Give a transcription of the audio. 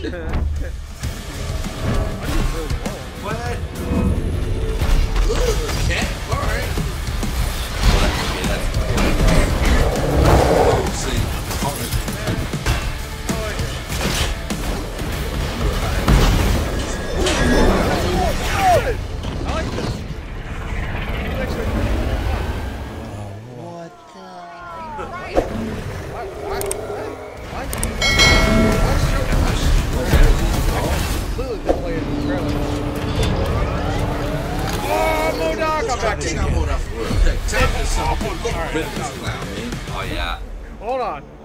What? Ooh, okay, alright. See, I like this. What the? Clearly been playing the trailer. Oh, Modok! I'm back take in out again. Modok for real. Take this All out. right. Business clown, man. Oh, yeah. Hold on.